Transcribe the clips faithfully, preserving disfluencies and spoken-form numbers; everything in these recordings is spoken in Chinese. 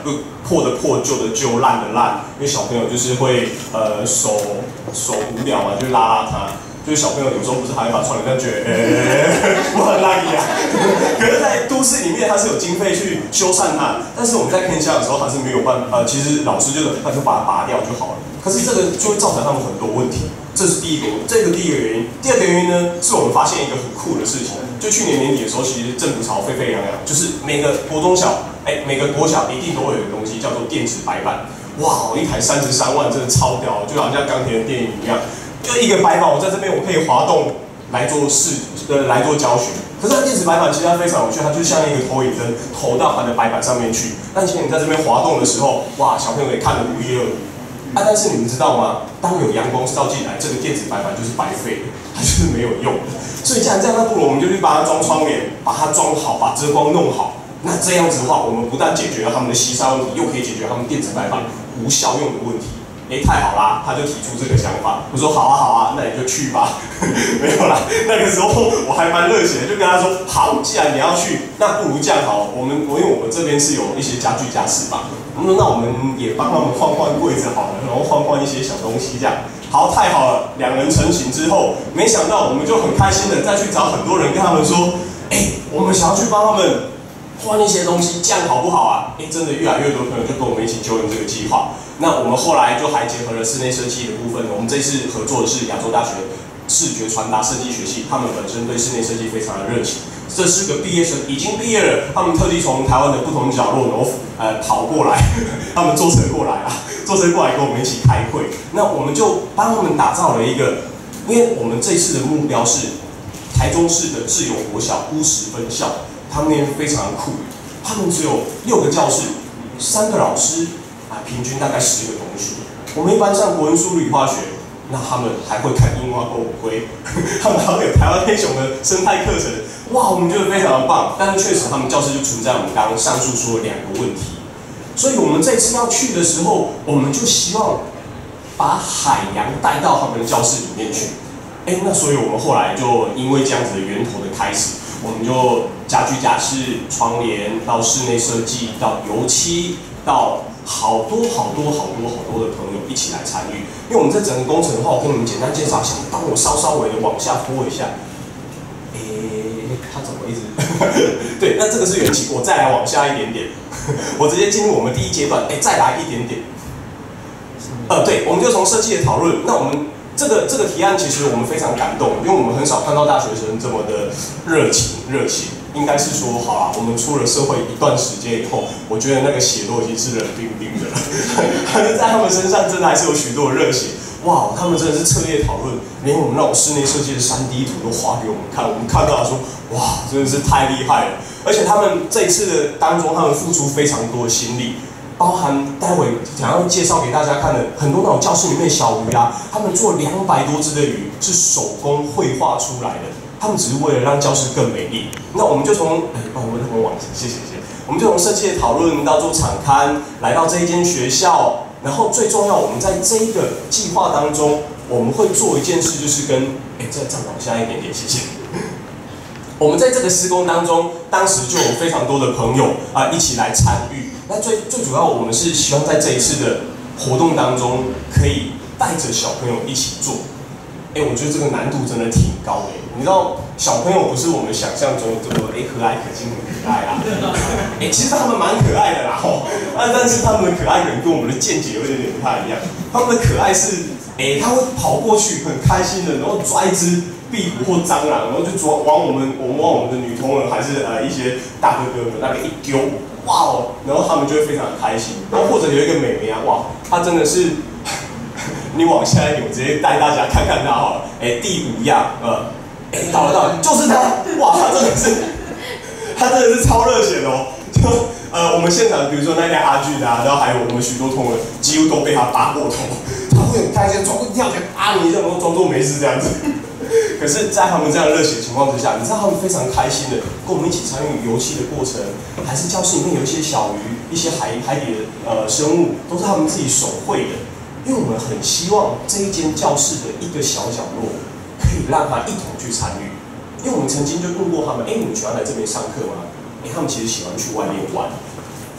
破的破，旧的旧，烂的烂。因为小朋友就是会呃手手无聊嘛，就拉拉他。就是小朋友有时候不是还会把窗帘这样觉得，哎，我很烂呀。可是，在都市里面，它是有经费去修缮它，但是我们在偏乡的时候，它是没有办法。呃，其实老师就是他就把它拔掉就好了。可是这个就会造成他们很多问题，这是第一个，这个第一个原因。第二个原因呢，是我们发现一个很酷的事情，就去年年底的时候，其实政府潮沸沸扬扬，就是每个国中小，哎，每个国小一定都会有一个东西叫做电子白板。哇，一台三十三万，真的超屌，就好像钢铁人电影一样。就一个白板，我在这边我可以滑动来做事，呃，来做教学。可是它电子白板其实它非常有趣，它就像一个投影灯投到它的白板上面去。但其实你在这边滑动的时候，哇，小朋友也看得不亦乐乎。啊，但是你们知道吗？当有阳光照进来，这个电子白板就是白费的，它就是没有用的。所以既然这样，那不如我们就去把它装窗帘，把它装好，把遮光弄好。那这样子的话，我们不但解决了他们的吸沙问题，又可以解决他们电子白板无效用的问题。哎，太好啦！他就提出这个想法，我说好啊好啊，那你就去吧。没有啦，那个时候我还蛮热血的，就跟他说好，既然你要去，那不如这样好，我们我因为我们这边是有一些家具家饰嘛，我说那我们也帮他们换换柜子好了，然后换换一些小东西这样。好，太好了，两人成型之后，没想到我们就很开心的再去找很多人跟他们说，哎，我们想要去帮他们换一些东西，这样好不好啊？哎，真的越来越多朋友就跟我们一起就用这个计划。那我们后来就还结合了室内设计的部分，我们这次合作的是亚洲大学视觉传达设计学系，他们本身对室内设计非常的热情。这是个毕业生，已经毕业了，他们特地从台湾的不同角落，然后呃跑过来，他们坐车过来啊，坐车过来跟我们一起开会。那我们就帮他们打造了一个，因为我们这次的目标是台中市的智勇国小乌石分校，他们那边非常酷，他们只有六个教室，三个老师。啊，平均大概十个同学。我们一般上国文、数理、化学，那他们还会看樱花、狗五龟，他们还会有台湾黑熊的生态课程。哇，我们觉得非常的棒。但是确实，他们教室就存在我们刚刚上述说的两个问题。所以我们这次要去的时候，我们就希望把海洋带到他们的教室里面去。哎，那所以我们后来就因为这样子的源头的开始，我们就家具家饰、窗帘到室内设计到油漆到。好多好多好多好多的朋友一起来参与，因为我们这整个工程的话，我跟你们简单介绍一下，你帮我稍稍微的往下拖一下。诶，他怎么一直？对，那这个是缘起，我再来往下一点点，我直接进入我们第一阶段，哎，再来一点点。呃，对，我们就从设计的讨论，那我们这个这个提案其实我们非常感动，因为我们很少看到大学生这么的热情热情。应该是说，好啦，我们出了社会一段时间以后，我觉得那个血都已经是冷冰冰的了。可是在他们身上真的还是有许多的热血。哇，他们真的是彻夜讨论，连我们那种室内设计的三 D 图都画给我们看。我们看到说，哇，真的是太厉害了。而且他们这一次的当中，他们付出非常多的心力，包含待会想要介绍给大家看的很多那种教室里面的小鱼啊，他们做两百多只的鱼是手工绘画出来的。他们只是为了让教室更美丽。那我们就从，哎，帮我们我往前，谢谢谢谢。我们就从设计的讨论到做场刊，来到这一间学校，然后最重要，我们在这一个计划当中，我们会做一件事，就是跟，哎，再再往下一点点，谢谢。我们在这个施工当中，当时就有非常多的朋友啊、呃、一起来参与。那最最主要，我们是希望在这一次的活动当中，可以带着小朋友一起做。哎，我觉得这个难度真的挺高的。你知道，小朋友不是我们想象中这么哎和蔼可亲、很可爱啊。哎，其实他们蛮可爱的啦，吼。啊，但是他们的可爱可能跟我们的见解有点点不太一样。他们的可爱是，哎，他会跑过去很开心的，然后抓一只壁虎或蟑螂，然后就抓往我们，我们往我们的女同仁还是呃一些大哥哥们那边一丢，哇哦，然后他们就会非常开心。然后或者有一个美眉啊，哇，她真的是。你往下一点，我直接带大家看看他好了。哎，第五样，呃，哎，到了到了，就是他，哇，他真的是，他真的是超热血的哦。就呃，我们现场比如说那台阿巨的啊，然后还有我们许多同仁，几乎都被他扒过头，他会很开心，转过跳起来扒你，然后装作没事这样子。可是，在他们这样热血的情况之下，你知道他们非常开心的跟我们一起参与游戏的过程，还是教室里面有一些小鱼、一些海海底的呃生物，都是他们自己手绘的。因为我们很希望这一间教室的一个小角落，可以让他一同去参与。因为我们曾经就问过他们，哎，你们喜欢来这边上课吗？哎，他们其实喜欢去外面玩。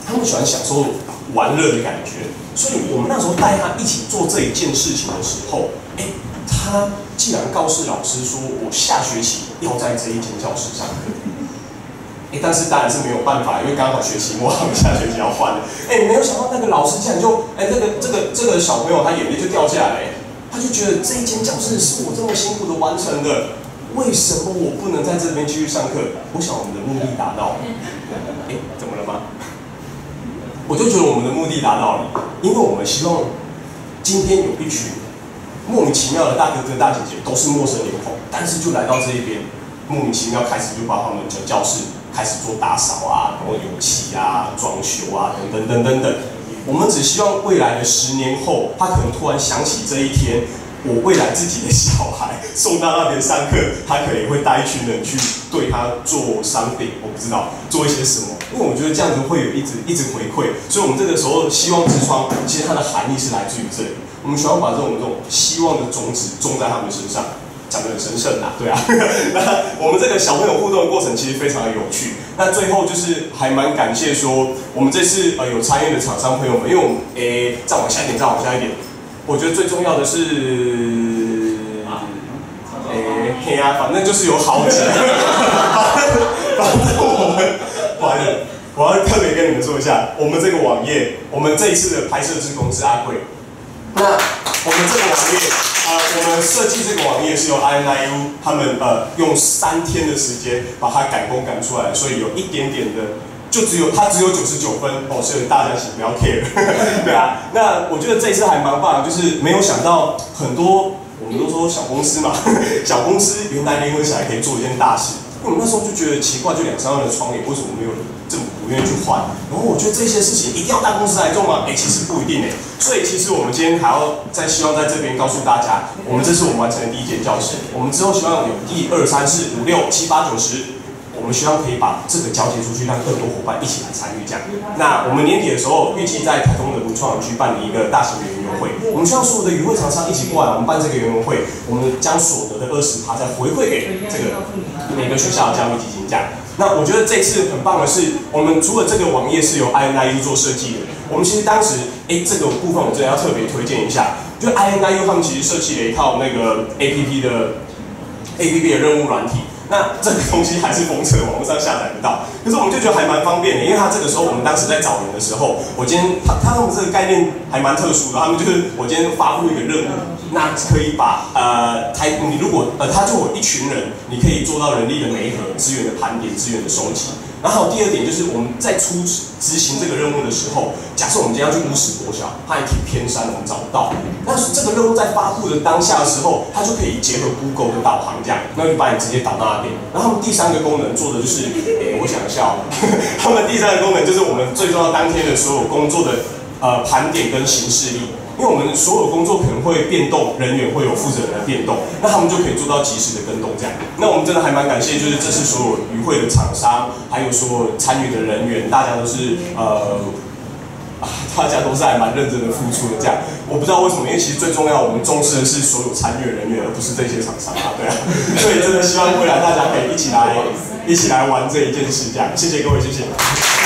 他们喜欢享受玩乐的感觉，所以我们那时候带他一起做这一件事情的时候，哎，他既然告诉老师说我下学期要在这一间教室上课。欸、但是当然是没有办法，因为刚好学期末，他们下学期要换了。哎、欸，没有想到那个老师竟然就，哎、欸，这个这个这个小朋友他眼泪就掉下来，他就觉得这一间教室是我这么辛苦的完成的，为什么我不能在这边继续上课？我想我们的目的达到了。哎、欸，怎么了吗？我就觉得我们的目的达到了，因为我们希望今天有一群莫名其妙的大哥哥大姐姐都是陌生脸孔，但是就来到这一边，莫名其妙开始就把他们的教室。开始做打扫啊，然后油漆啊、装修啊，等等等等等。我们只希望未来的十年后，他可能突然想起这一天，我未来自己的小孩送到那边上课，他可能会带一群人去对他做something，我不知道做一些什么，因为我觉得这样子会有一直一直回馈，所以我们这个时候希望之窗，其实它的含义是来自于这里。我们希望把这种这种希望的种子种在他们身上。讲得很神圣啊，对啊。那我们这个小朋友互动的过程其实非常的有趣。那最后就是还蛮感谢说，我们这次呃有参与的厂商朋友们，因为我们诶再往下一点，再往下一点，我觉得最重要的是，诶嘿啊，反正就是有好几个，反正我们，不好意思，我要特别跟你们说一下，我们这个网页，我们这一次的拍摄志工是阿贵。那我们这个网页，呃，我们设计这个网页是由 I N I U 他们呃用三天的时间把它赶工赶出来，所以有一点点的，就只有它只有九十九分哦，所以大家请不要 care， 对啊。那我觉得这一次还蛮棒的，就是没有想到很多，我们都说小公司嘛，小公司原来联合起来可以做一件大事。因为我们那时候就觉得奇怪，就两三万的窗帘，为什么没有政府不愿意去换？然后我觉得这些事情一定要大公司来做吗？哎，其实不一定哎。所以其实我们今天还要再希望在这边告诉大家，我们这是我们完成的第一间教室，我们之后希望有一二三四五六七八九十。我们希望可以把这个交接出去，让更多伙伴一起来参与这样。那我们年底的时候，预计在台中的文创园区办理一个大型的园游会。我们希望所有的与会厂商一起过来，我们办这个园游会，我们将所得的二十趴再回馈给这个每个学校的教育基金这样。那我觉得这次很棒的是，我们除了这个网页是由 I N I U 做设计的，我们其实当时，哎，这个部分我真的要特别推荐一下，就 I N I U 他们其实设计了一套那个 A P P 的 A P P 的任务软体。那这个东西还是封测，网络上下载不到。可是我们就觉得还蛮方便的，因为他这个时候我们当时在找人的时候，我今天他他们这个概念还蛮特殊的，他们就是我今天发布一个任务，那可以把呃台你如果呃他就有一群人，你可以做到人力的媒合、资源的盘点、资源的收集。然后第二点就是我们在出执行这个任务的时候，假设我们今天要去乌石国小，它也挺偏山的，我们找不到。但是这个任务在发布的当下的时候，它就可以结合 Google 的导航这样，那就把你直接导到那边。然后他们第三个功能做的就是，诶，我想一下哦，他们第三个功能就是我们最重要当天的所有工作的呃盘点跟行事历。因为我们所有工作可能会变动，人员会有负责人的变动，那他们就可以做到及时的跟动这样。那我们真的还蛮感谢，就是这次所有与会的厂商，还有所有参与的人员，大家都是呃。啊，大家都是还蛮认真的付出的，这样我不知道为什么，因为其实最重要，我们重视的是所有参与的人员，而不是这些厂商啊，对啊，所以真的希望未来大家可以一起来，一起来玩这一件事，这样，谢谢各位，谢谢。